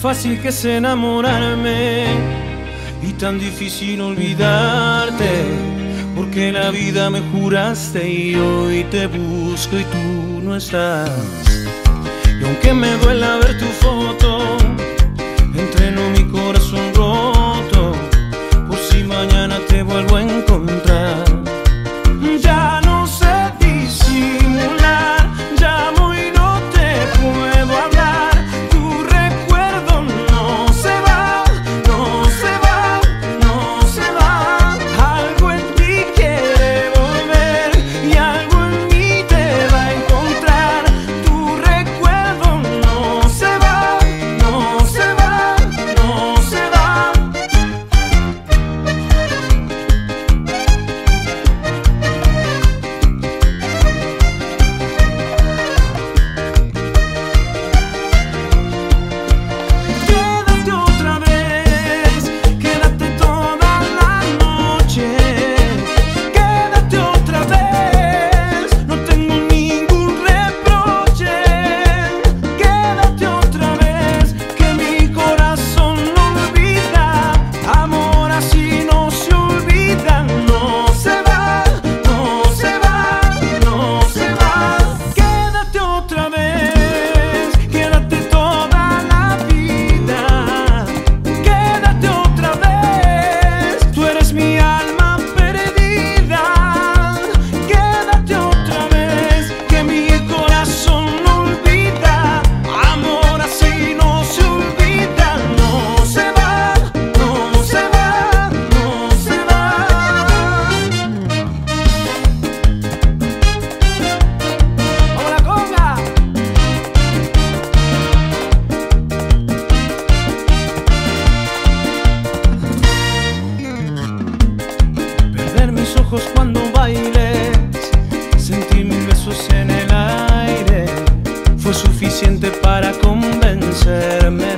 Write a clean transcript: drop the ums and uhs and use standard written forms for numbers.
fácil que es enamorarme y tan difícil olvidarte, porque la vida me juraste y hoy te busco y tú no estás. Y aunque me duela ver tu foto, entreno mi corazón roto por si mañana te vuelvo a encontrar. Ya no sé disimular, llamo y no te puedo hablar. Tu recuerdo no se va, no se va, no se va. Algo en ti quiere volver y algo en mí te va a encontrar. Tu recuerdo no se va, no se va, no se va. Quédate otra vez, quédate toda la noche. Quédate otra vez, no tengo ningún reproche. Quédate otra vez, que mi corazón no olvida. Amor así no se olvida. No se va, no se va, no se va. Quédate otra vez, quédate toda la vida. Quédate otra vez, tú eres mi alma perdida. Quédate otra vez, que mi corazón no olvida. Amor así no se olvida. No se va, no se va, no se va. ¡Vamos la conga! Perder mis ojos cuando bailes, sentir mis besos en el aire, fue suficiente para convencerme.